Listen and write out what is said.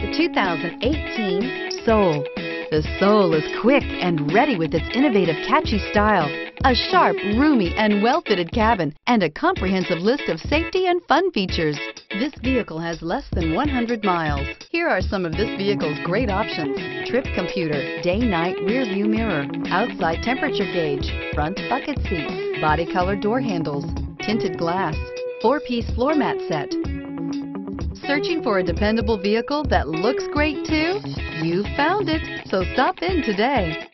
the 2018 Soul. The Soul is quick and ready with its innovative, catchy style, a sharp, roomy, and well-fitted cabin, and a comprehensive list of safety and fun features. This vehicle has less than 100 miles. Here are some of this vehicle's great options: trip computer, day-night rear-view mirror, outside temperature gauge, front bucket seats, body color door handles, tinted glass, 4-piece floor mat set. Searching for a dependable vehicle that looks great too? You found it, so stop in today.